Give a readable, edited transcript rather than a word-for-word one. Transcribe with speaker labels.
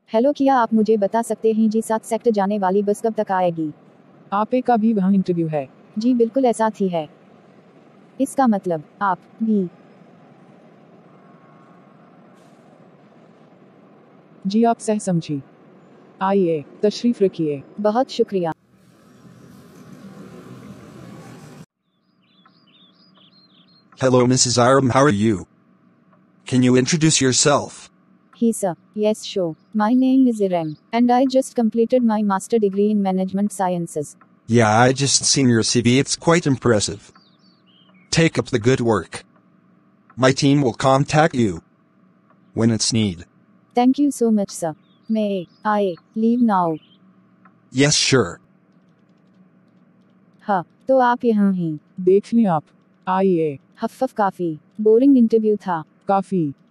Speaker 1: Hello, क्या आप मुझे बता सकते हैं जी 7 सेक्टर जाने वाली बस कब तक आएगी?
Speaker 2: आप का भी वहाँ इंटरव्यू है?
Speaker 1: जी बिल्कुल ऐसा ही है। इसका मतलब आप भी?
Speaker 2: जी आप सह समझी। आइए तशरीफ रखिए।
Speaker 1: बहुत शुक्रिया।
Speaker 3: Hello, Mrs. Iram. How are you? Can you introduce yourself?
Speaker 1: He sir. Yes sure. My name is Irem and I just completed my master degree in management sciences.
Speaker 3: Yeah, I just seen your CV. It's quite impressive. Take up the good work. My team will contact you when it's need.
Speaker 1: Thank you so much sir. May I leave now?
Speaker 3: Yes, sure.
Speaker 1: हाँ, तो आप यहाँ हैं।
Speaker 2: देख लें आप। आइए।
Speaker 1: हफ्फ काफी बोरिंग इंटरव्यू था।
Speaker 2: काफी।